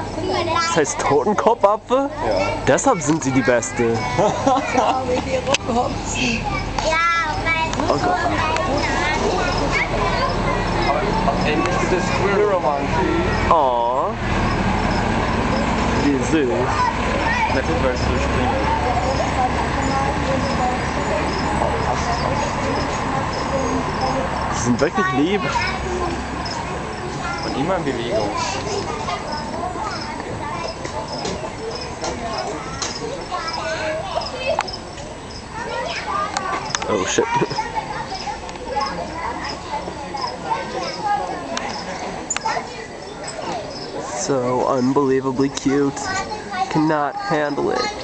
Das heißt Totenkopfapfel? Ja. Deshalb sind sie die Beste. Ja, wie die rumhopsen. Oh Gott. And this is the squirrel monkey. Oh. Wie süß. Na gut, weil es so springt. Die sind wirklich lieb. Und immer in Bewegung. Oh shit. So unbelievably cute. Cannot handle it.